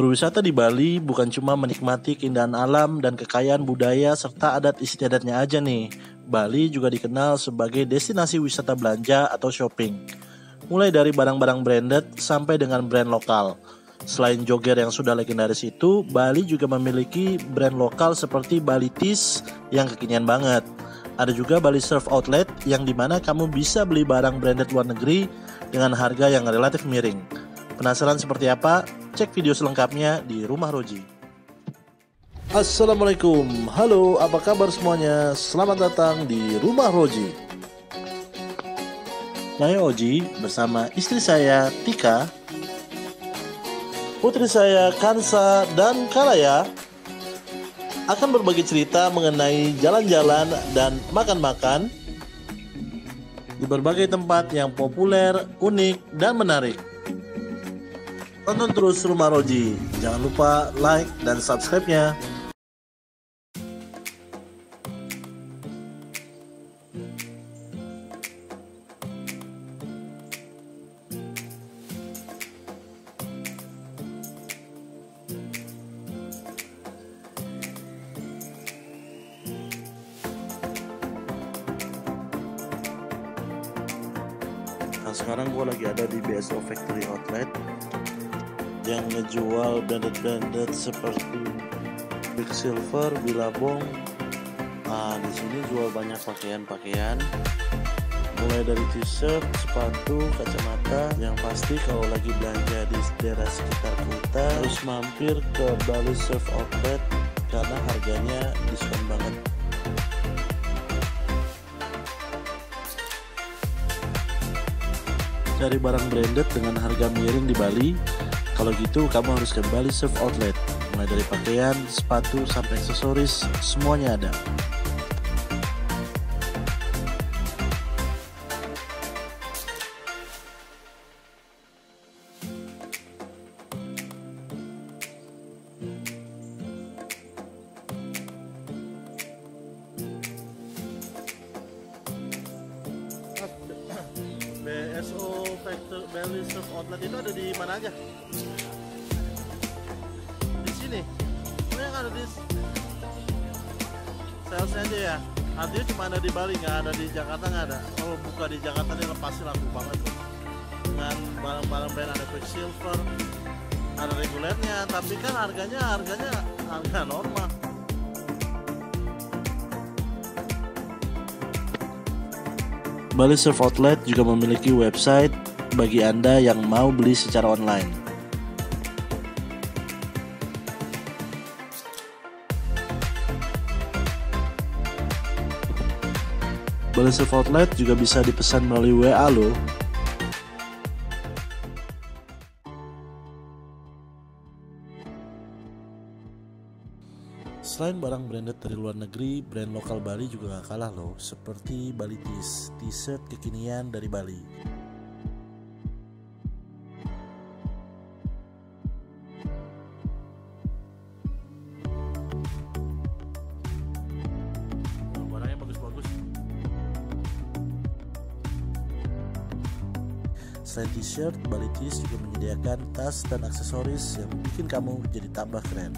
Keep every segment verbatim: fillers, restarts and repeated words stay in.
Berwisata di Bali bukan cuma menikmati keindahan alam dan kekayaan budaya serta adat istiadatnya aja nih. Bali juga dikenal sebagai destinasi wisata belanja atau shopping. Mulai dari barang-barang branded sampai dengan brand lokal. Selain Jogger yang sudah legendaris itu, Bali juga memiliki brand lokal seperti Bali Teas yang kekinian banget. Ada juga Bali Surf Outlet yang dimana kamu bisa beli barang branded luar negeri dengan harga yang relatif miring. Penasaran seperti apa? Cek video selengkapnya di Rumah Roji. Assalamualaikum, halo, apa kabar semuanya? Selamat datang di Rumah Roji. Saya Oji bersama istri saya Tika, putri saya Kansa dan Kalaya akan berbagi cerita mengenai jalan-jalan dan makan-makan di berbagai tempat yang populer, unik, dan menarik. Tonton terus Rumah Roji. Jangan lupa like dan subscribe-nya. Nah, sekarang gue lagi ada di B S O Factory Outlet yang ngejual branded-branded seperti Quicksilver, Billabong. Nah, di sini jual banyak pakaian-pakaian, mulai dari t-shirt, sepatu, kacamata. Yang pasti kalau lagi belanja di daerah sekitar kita harus mampir ke Bali Surf Outlet karena harganya diskon banget. Cari barang branded dengan harga miring di Bali, kalau gitu kamu harus ke Bali Surf Outlet. Mulai dari pakaian, sepatu, sampai aksesoris, semuanya ada. B S O Factory Bali Surf Outlet itu ada di mana aja? Di sini. Oh, yang ada di sales aja ya. Artinya cuma ada di Bali, nggak ada di Jakarta, nggak ada. Kalau buka di Jakarta ini pasti laku banget tuh. Dengan barang-barang brand ada Quicksilver, ada regulernya, tapi kan harganya harganya harga normal. Bali Surf Outlet juga memiliki website bagi Anda yang mau beli secara online. Bali Surf Outlet juga bisa dipesan melalui W A loh. Selain barang branded dari luar negeri, brand lokal Bali juga gak kalah loh, seperti Bali Teas, t-shirt kekinian dari Bali. Oh, barangnya bagus-bagus. Selain t-shirt, Bali Teas juga menyediakan tas dan aksesoris yang bikin kamu jadi tambah keren.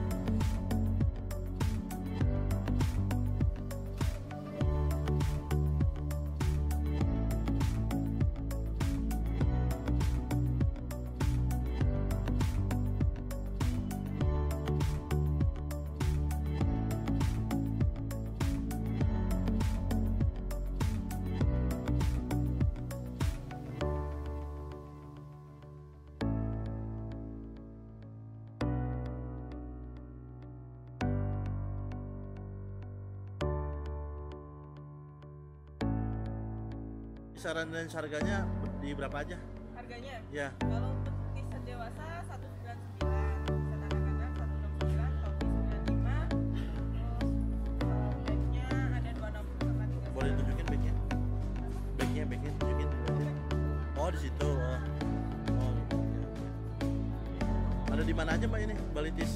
Kisaran range harganya di berapa aja? Harganya? Ya. Kalau untuk t-shirt dewasa seratus sembilan puluh sembilan, t-shirt anak-anak seratus enam puluh sembilan, topi sembilan puluh lima, terus bagnya ada dua ratus enam puluh sama tiga ratus. Boleh tunjukin bagnya? Bagnya, bagnya tunjukin. Oh, di situ. Oh. Oh, gitu. Ada di mana aja Mbak ini Bali Teas?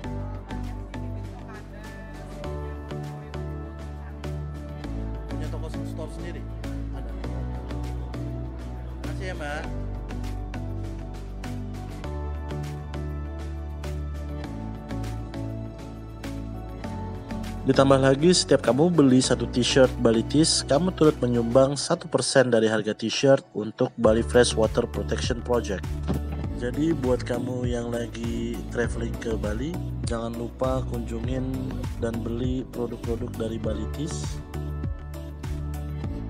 Punya toko store sendiri? Ada. Makasih ya Mbak. Ditambah lagi, setiap kamu beli satu t-shirt Bali Tees, kamu turut menyumbang satu persen dari harga t-shirt untuk Bali Fresh Water Protection Project. Jadi buat kamu yang lagi traveling ke Bali, jangan lupa kunjungin dan beli produk-produk dari Bali Tees.